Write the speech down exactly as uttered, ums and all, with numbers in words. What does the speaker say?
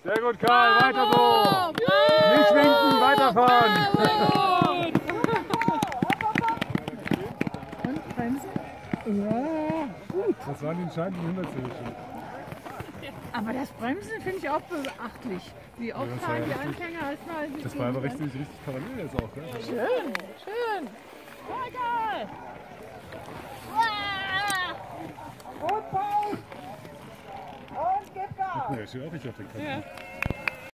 Sehr gut, Karl, weiter so! Nicht winken, weiterfahren! Und bremsen? Ja, gut. Das waren die entscheidenden Hindernisse. Aber das Bremsen finde ich auch beachtlich. Wie oft Ja, das war fahren ja die richtig- Anfänger erstmal sich Das war aber gegenseitig- richtig, richtig parallel jetzt auch, ne? Schön, schön. Weiter! Gut, Paul! Und gib Gas! Ja, ich stehe auch nicht auf den Kanten. Ja.